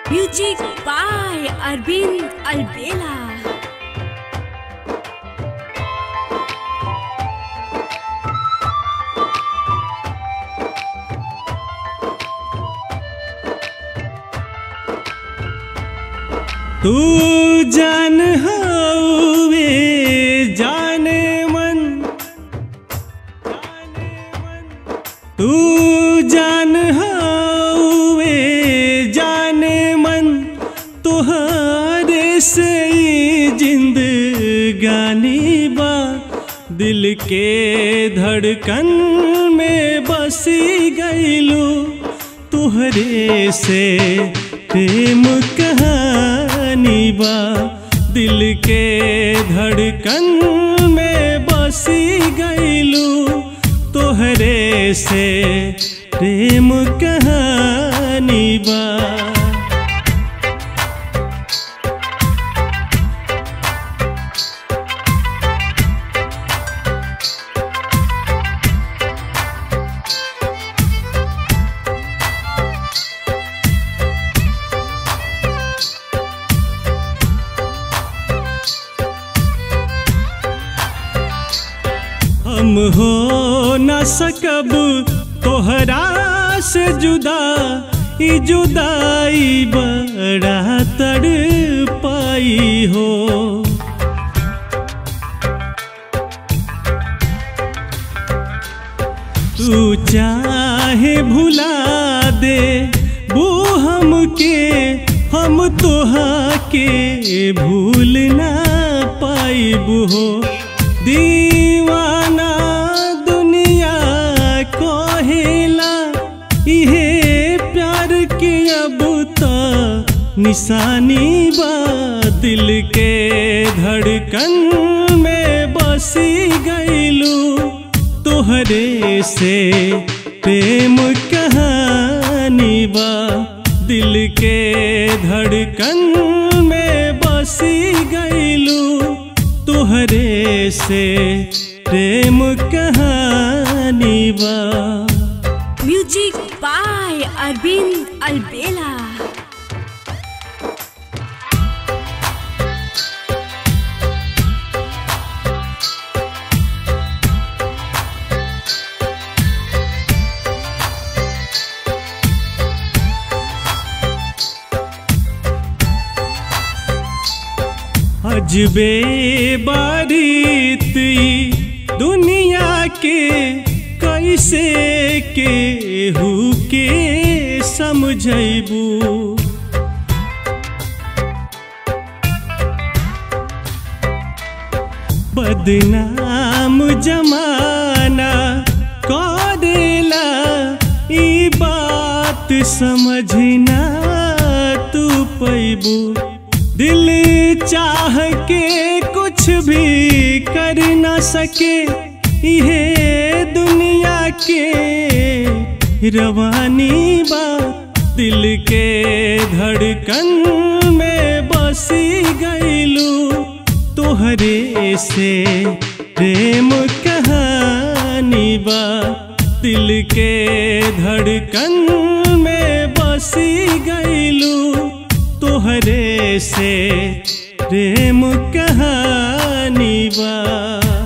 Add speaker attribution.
Speaker 1: Music by Arvind अलबेला।
Speaker 2: तू जान हवे जाने मन, तू जान हवे जाने मन, तुहारे से जिंदगानी बा। दिल के धड़कन में बसी गईलू, तुहरे से प्रेम कहानी बा। दिल के धड़कन में बसी गईलू, तोहरे से प्रेम कहानी बा। हम हो न सकब तोहरा से जुदा, ई जुदाई बड़ा तड़पाई हो। तू चाहे भुला दे वो हमके, हम तोहा के भूल ना पाइब हो। दीवाना दुनिया कहेला इहे प्यार के अब तो निशानी बा। दिल के धड़कन में बसी गईलू, तोहरे से प्रेम कहानी बा। दिल के धड़कन में बसी गईलू, तोहरे से प्रेम कहानी बा।
Speaker 1: Music by Arvind Albela.
Speaker 2: अजबे बारीती दुनिया के, कैसे केहू के समझैबू। बदनाम जमाना करेला, ई बात समझना तू पैबू। दिल चाह के कुछ भी कर न सके, इहे दुनिया के रवानी बा। दिल के धड़कन में बसी गईलू, तोहरे से प्रेम कहानी बा। दिल के धड़कन में बसी गईलू, तोहरे से प्रेम कहानी बा।